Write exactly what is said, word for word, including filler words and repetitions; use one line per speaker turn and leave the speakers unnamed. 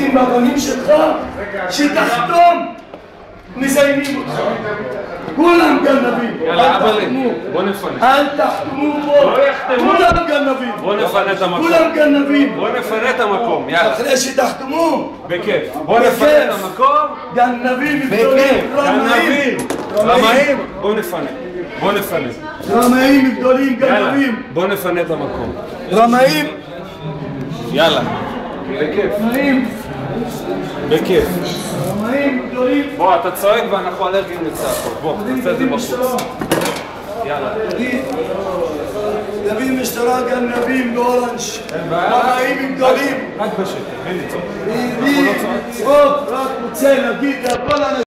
עם הבנים שלך, שתחתום, מזיינים אותך. כולם גנבים.
יאללה, אבאלים, בוא נפנה.
אל תחתמו פה.
לא יחתמו.
כולם גנבים.
בוא נפנה את המקום.
כולם גנבים.
בוא נפנה את המקום, יאללה.
אחרי שתחתמו.
בכיף. בוא נפנה את המקום.
גנבים
בכיף.
גדולים.
גנבים. רמאים. בוא נפנה. בוא נפנה.
רמאים גדולים,
יאללה.
גנבים.
בוא נפנה את המקום.
רמאים.
יאללה. בכיף.
רמאים.
בכיף.
רמאים גדולים.
בוא, אתה צועק ואנחנו אלרגיים לצעקות. בוא, נעשה את זה בחוץ. יאללה.
נביא משטרה גנבים באורנג'. רמאים גדולים.
רק בשקט, אין לי צועק.
אני רק רוצה להגיד לכל האנשים